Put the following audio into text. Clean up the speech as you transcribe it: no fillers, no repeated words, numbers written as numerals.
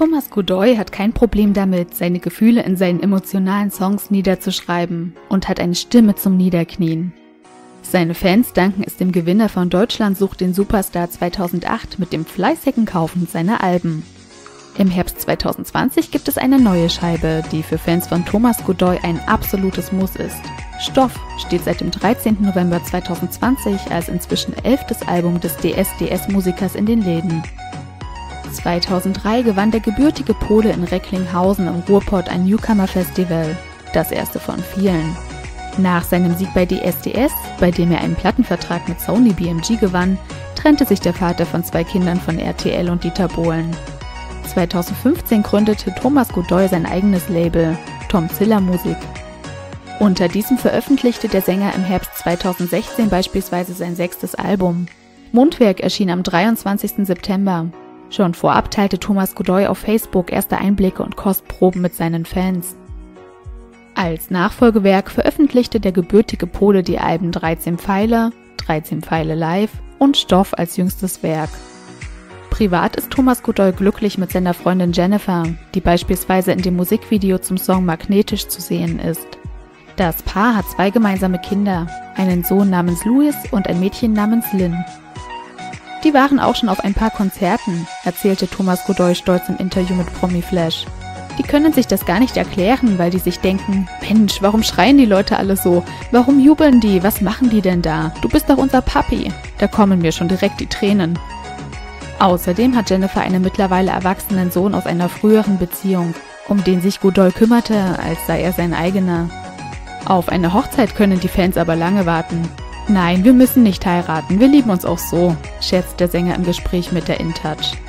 Thomas Godoy hat kein Problem damit, seine Gefühle in seinen emotionalen Songs niederzuschreiben und hat eine Stimme zum Niederknien. Seine Fans danken es dem Gewinner von Deutschland sucht den Superstar 2008 mit dem fleißigen Kaufen seiner Alben. Im Herbst 2020 gibt es eine neue Scheibe, die für Fans von Thomas Godoy ein absolutes Muss ist. Stoff steht seit dem 13. November 2020 als inzwischen 11. Album des DSDS-Musikers in den Läden. 2003 gewann der gebürtige Pole in Recklinghausen im Ruhrpott ein Newcomer-Festival, das erste von vielen. Nach seinem Sieg bei DSDS, bei dem er einen Plattenvertrag mit Sony BMG gewann, trennte sich der Vater von 2 Kindern von RTL und Dieter Bohlen. 2015 gründete Thomas Godoy sein eigenes Label, Tom Ziller Musik. Unter diesem veröffentlichte der Sänger im Herbst 2016 beispielsweise sein 6. Album. Mundwerk erschien am 23. September. Schon vorab teilte Thomas Godoy auf Facebook erste Einblicke und Kostproben mit seinen Fans. Als Nachfolgewerk veröffentlichte der gebürtige Pole die Alben 13 Pfeile live und Stoff als jüngstes Werk. Privat ist Thomas Godoy glücklich mit seiner Freundin Jennifer, die beispielsweise in dem Musikvideo zum Song Magnetisch zu sehen ist. Das Paar hat 2 gemeinsame Kinder, einen Sohn namens Louis und ein Mädchen namens Lynn. Die waren auch schon auf ein paar Konzerten, erzählte Thomas Godoy stolz im Interview mit Promiflash. Die können sich das gar nicht erklären, weil die sich denken, Mensch, warum schreien die Leute alle so? Warum jubeln die? Was machen die denn da? Du bist doch unser Papi. Da kommen mir schon direkt die Tränen. Außerdem hat Jennifer einen mittlerweile erwachsenen Sohn aus einer früheren Beziehung, um den sich Godoy kümmerte, als sei er sein eigener. Auf eine Hochzeit können die Fans aber lange warten. Nein, wir müssen nicht heiraten, wir lieben uns auch so, scherzt der Sänger im Gespräch mit der InTouch.